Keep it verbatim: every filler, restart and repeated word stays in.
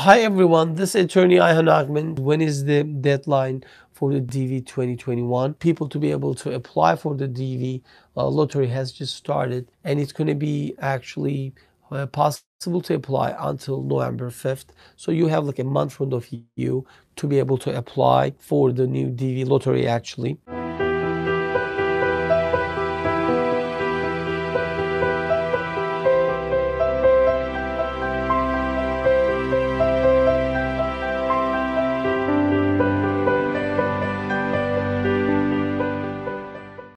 Hi everyone, this is attorney Ayhan Ogmen. When is the deadline for the D V twenty twenty-one? People to be able to apply for the D V uh, lottery has just started, and it's going to be actually uh, possible to apply until November fifth. So you have like a month front of you to be able to apply for the new D V lottery actually.